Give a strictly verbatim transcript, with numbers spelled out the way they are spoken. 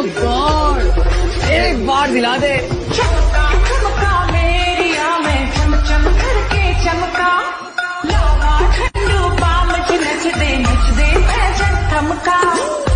God, एक बार दिला दे। चमका चमका मेरी आँखें चम चम करके चमका, लावा ठंडू पाम च नच दे नच दे पैजन थमका।